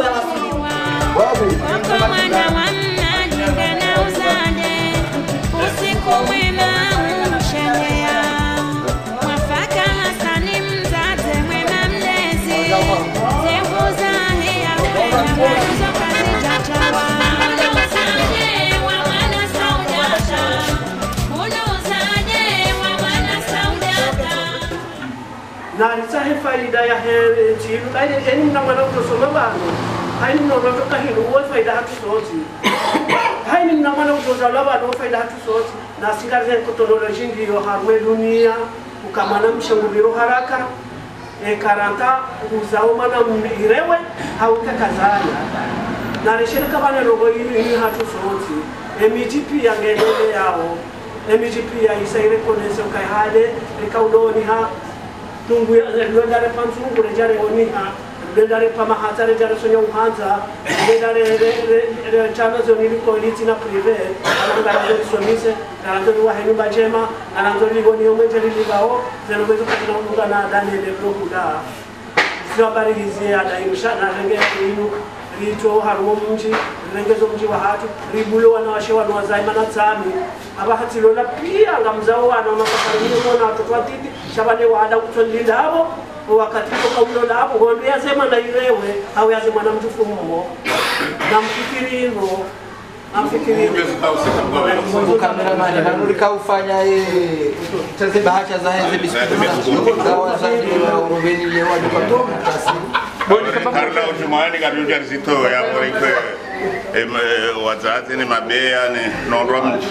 Speaker 14: usiku mwema umshendea mwafaka Hasani mzazi mwema mlezi zehu zahe ya kwema mwazo kazi jajawa unuzaje wa mwana saudata unuzaje wa mwana saudata
Speaker 15: na risahe faida ya hele chilu kaide eni na mwana utosoma bano haini mnono toka hilo uwe faida hatu soti haini na mwana utozala bano faida hatu soti na singarze kutonoloji ndiyo harwe dunia ukamana mshangubiro haraka e karanta uzao mana irewe hauka kazaya na reshirika bana rogo hili ni hatu soti emijipi ya ngelele yao emijipi ya isaire konese ukaihade rikaudoni ha tungu ya ndare pansungu rejare oniha ndare pamahatare jare sonya uhanza ndare re chama zonili koaliti na prive ananga ndio somise na ndio wa henu bajema na ndio ligoni omejeri ligao zero bezo katina unga na dani de prokuda zabari hizi ya daimsha na renge inu rito harumo mji rengezo mji wa hatu ribulo wana washewa na wazaima na tsami abahati lola pia ngamzao wana makafarimi mona atotwatiti shabane waada kutolinda hapo wakati kwa ulo hapo ngondo yasema na ilewe au yasema na mtufu mmo na mfikirino amfikirino
Speaker 16: Mungu cameraman hanurika ufanya eh taze bahasha za hizi biskuti za wazazi wa Rubeni leo kwa toka kasi
Speaker 13: boni kama karla utumani kadunja zito ya morike em wazazi ni mabea ni nondwa mji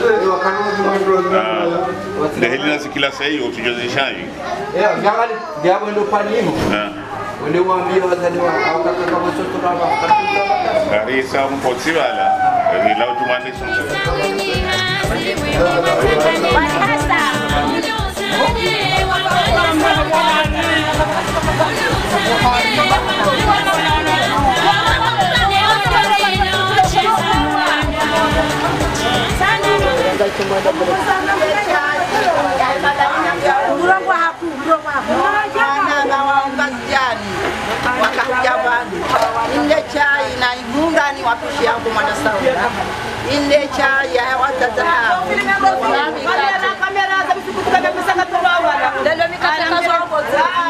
Speaker 13: de helina sikila sayo utujozeshaji
Speaker 16: eh ngali diabo ndo palimo wale waambie wazazi wa au kaka kama watoto wa
Speaker 13: karisa mpotsi wala ni la utumani songa
Speaker 12: Urangwa haku, urangwa haku. Ana waongazijani, wakajabani. Inde chai na igungani watushi yangu mwana sauda. Inde chai ya watazaa. Kamera kamera za msiputu kabisa katoa wala. Ndio mikate kazo hapo.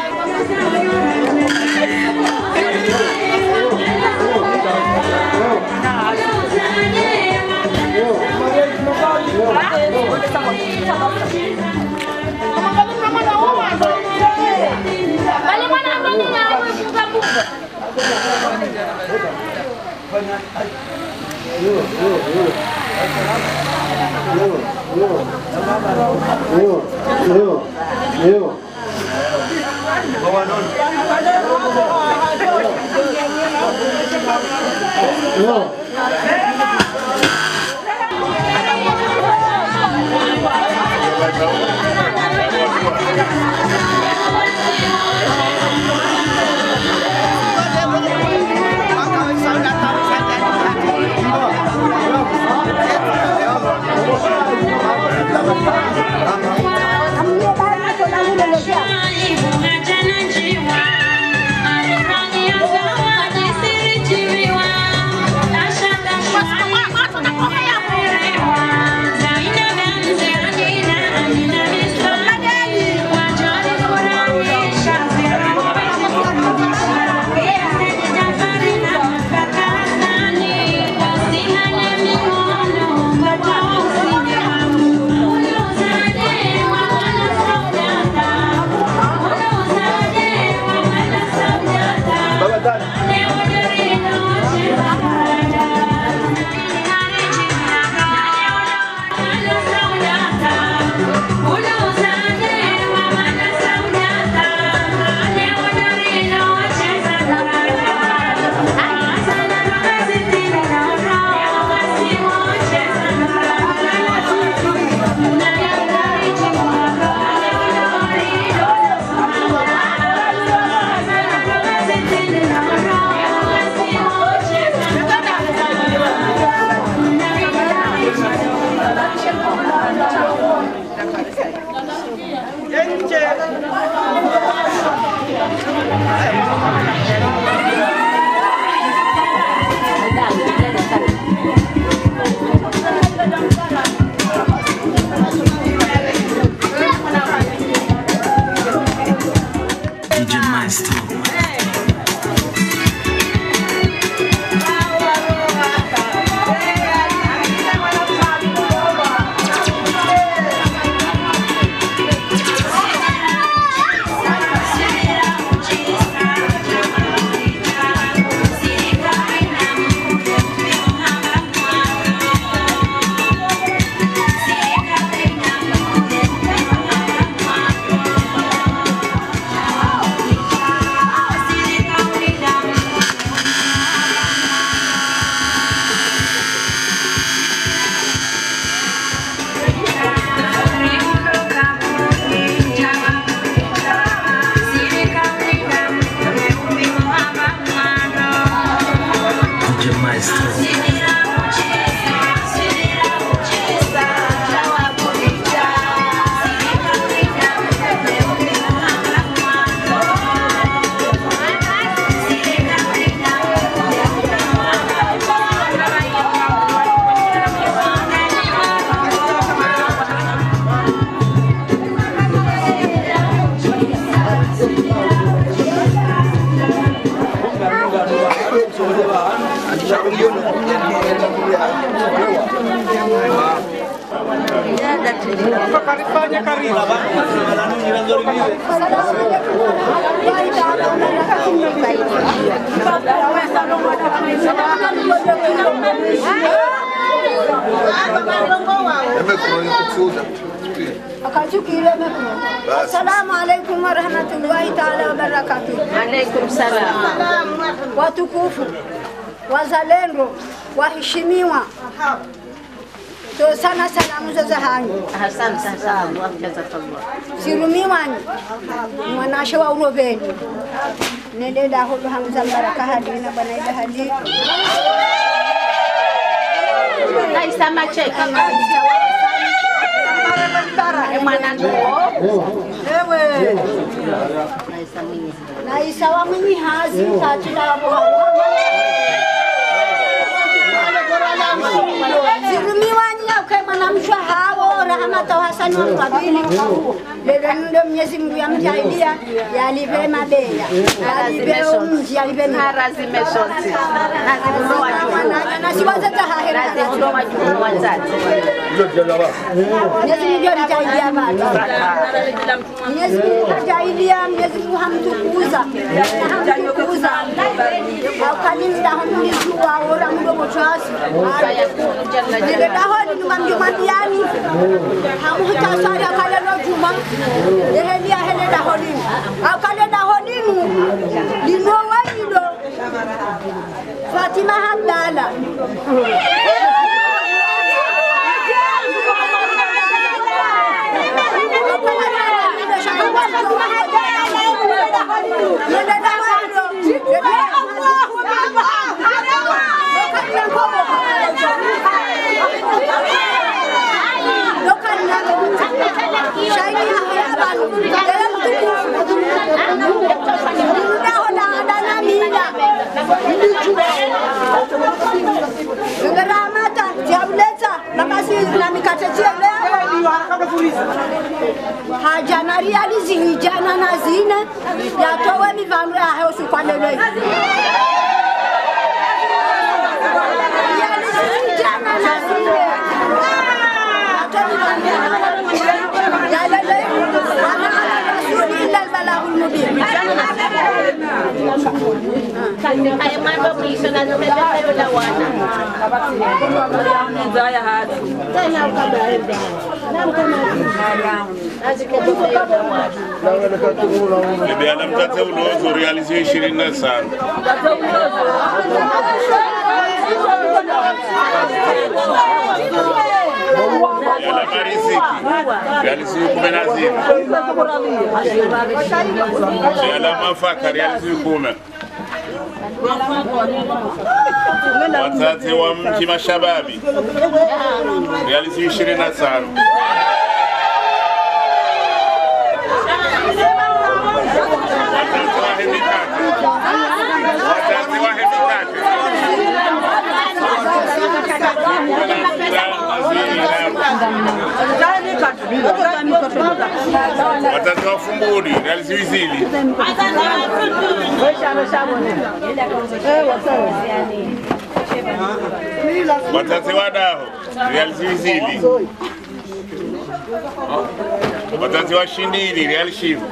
Speaker 17: Bali mwana ambaye anawe kuka kuka. Yo yo yo. Yo yo. Yo yo. Bawa non. Yo.
Speaker 18: Zaina
Speaker 15: Karifanya karibu.
Speaker 9: Assalamu alaikum warahmatullahi taala wabarakatuh.
Speaker 7: Alaikum salam.
Speaker 9: Watukufu, wazalendo, waheshimiwa, to sana salamu za zahanyu.
Speaker 7: Asante sana. Jazakallah.
Speaker 9: Sirumiwani mwanashe wa Urobeni nende da hulu hamza baraka hadi na banaida hadi
Speaker 7: Naisa macheka mwana nduo
Speaker 9: ewe Naisa wa mwenye hazi tatila wa Sirumiwani ya kwa mwanamshwa hawo rahmata wa hasani wa mkabili lele ndo Mwenyezi Mungu yamjailia yalipe mabeya yalipe umji yalipe
Speaker 7: harazi meshonti
Speaker 9: na siwaza tahahera
Speaker 7: harazi mdoma jumu wazazi
Speaker 9: Mwenyezi Mungu yamjailia watu Mwenyezi Mungu yamjailia Mwenyezi Mungu hamtukuza hamtukuza au kalinda hamtukuza ora mdomo chasi Nile daholi numamjumadiani hamuhita sari akale no juma eheli ahele daholini akale daholini lino wailo Fatima Hamdala Ngeramata diableta makasi na mikatetia leo haja na realizi hijana na zine yatowe mivanu ya heo sukwalele realizi hijana na zine ya lele ana ala rasuli illa albalagul mubin
Speaker 7: Ay mando piso na pero la wana. Zaya hatu.
Speaker 9: Tena ukabaenda. Na
Speaker 13: Bibi ana mkate ulozo realize ishirini na tano. Yala mariziki realize kumi na zina. Yala mafaka realize kumi. Wazazi wa mji mashababi realize ishirini na tano. Wazazi wa hemikate wazazi wa fumbudi realize wizili. Wazazi wa daho realize wizili. Wazazi wa shindini realize shivu.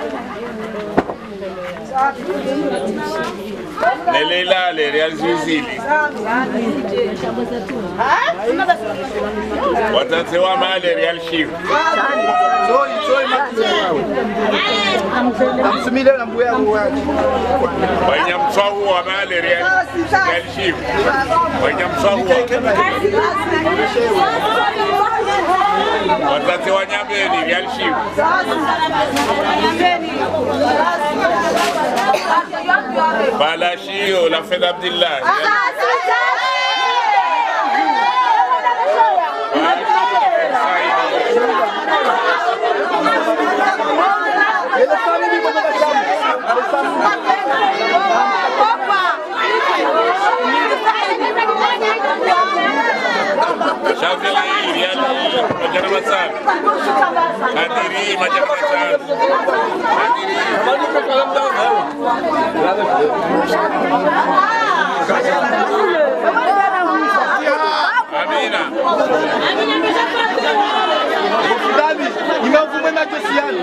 Speaker 13: Lele lale realize wizili. Wazazi wa male realize shivu.
Speaker 16: Amsumile na mbuya mbuyaji.
Speaker 13: Wanyamswahu wa male realize shivu. Wanyamswahu wazazi wa nyambeni realize shivu. Balashio la Fed Abdillah. Shafili yani majarabatan. Nadiri majarabatan. Amina.
Speaker 16: majosiano.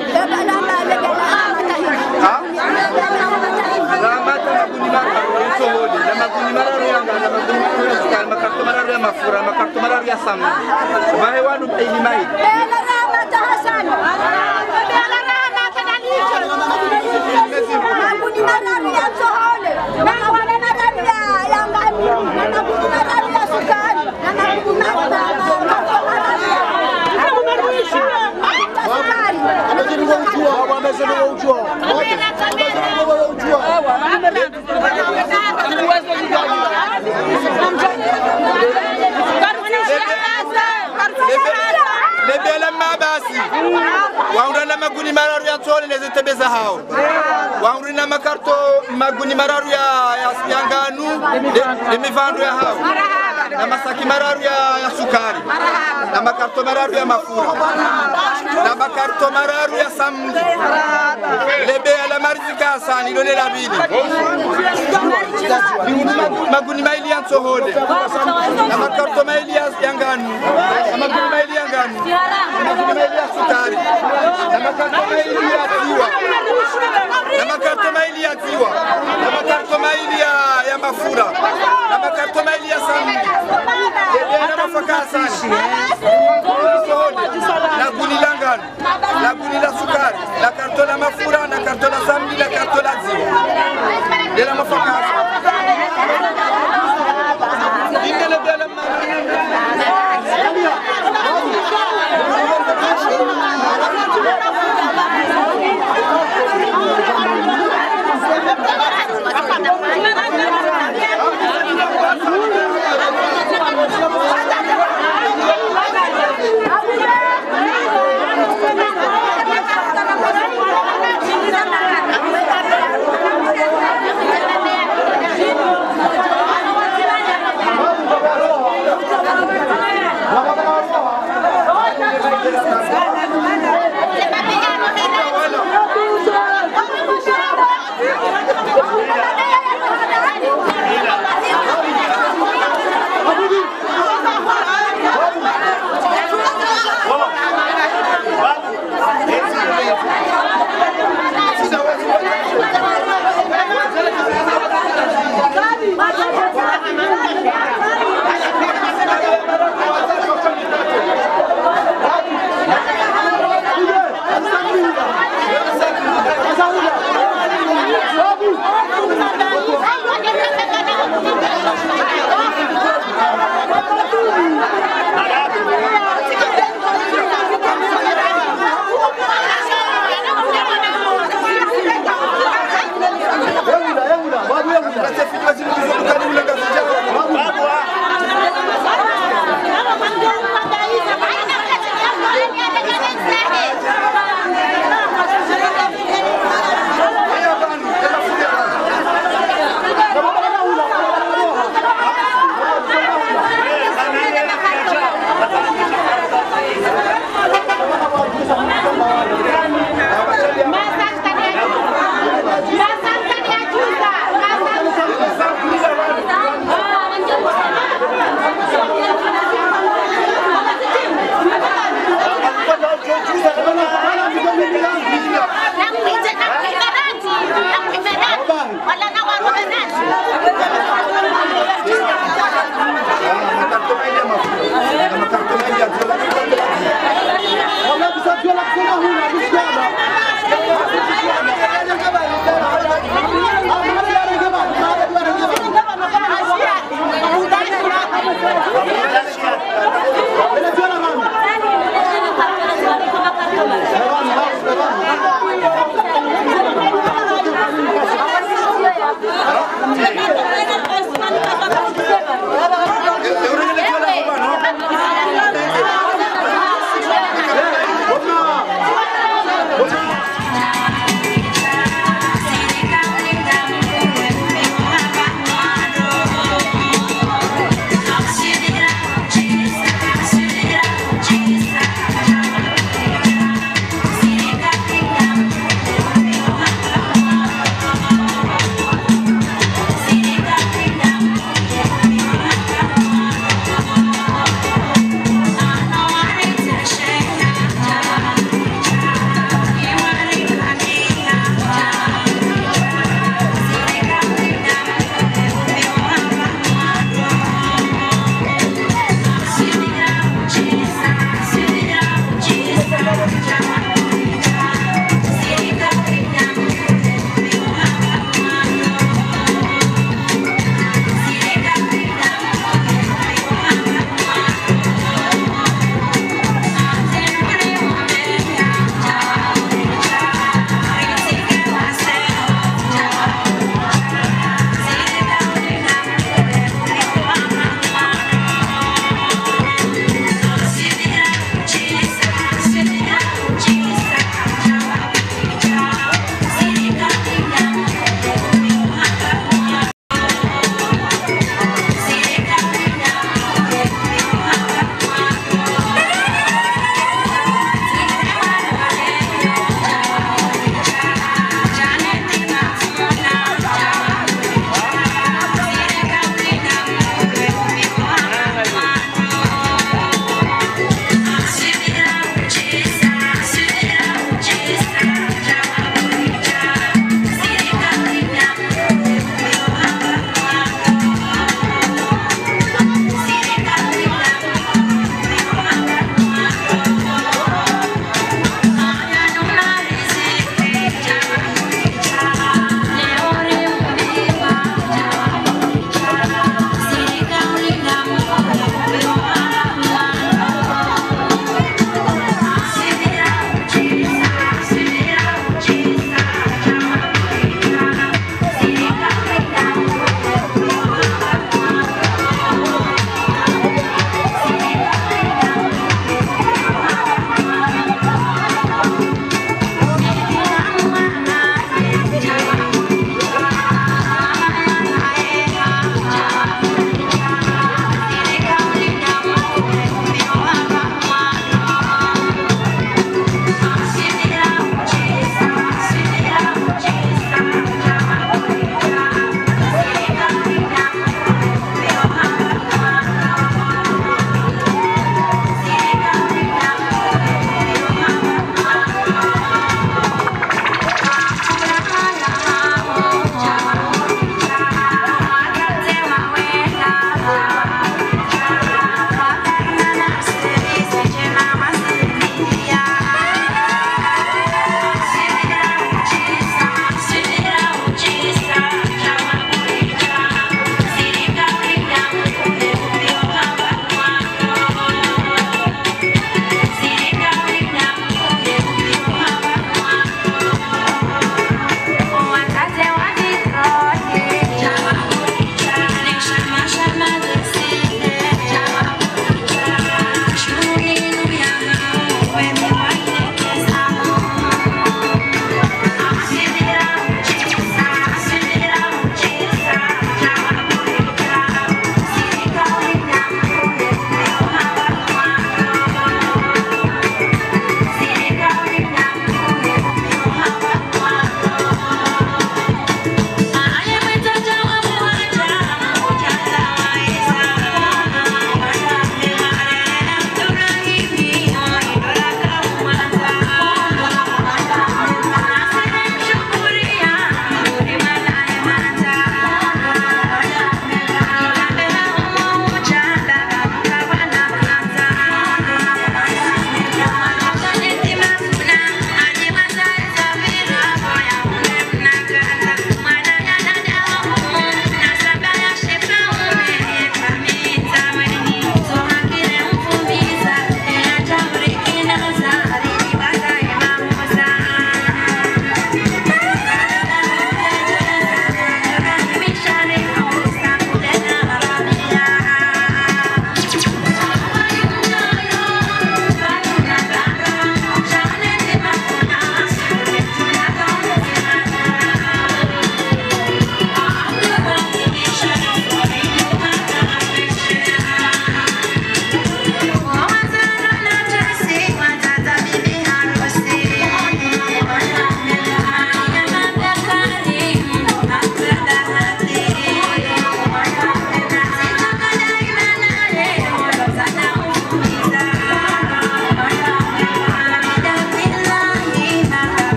Speaker 16: Ramata maguni mara sohodi, na maguni mara yanga, na maguni mara sukari, makarto mara ya mafura, makarto mara ya samu. Mahewanu ini mai.
Speaker 9: Bela ramata Hasan. Bela ramata Dalicho. Maguni mara ya sohodi, na maguni mara ya yanga, na maguni mara ya sukari, na maguni mara
Speaker 16: Lebela mabasi waurana maguni mararu ya tsole nezitebeza hao waurina makarto maguni mararu ya yanganu lemivando ya hao na masaki mararu ya sukari na makarto mararu ya mafura na makarto mararu ya samdi lebela marizika sana ilone la bili maguni maili ya tsohode na makarto maili ya yanganu na maguni maili ya nganu na maguni maili ya sukari na makarto maili ya tiwa na makarto maili ya tiwa na makarto maili ya ya mafura na makarto maili ya samdi lebela mafaka sana na guni la nganu na guni la sukari na karto la mafura na karto la samdi na karto la tiwa lebela mafaka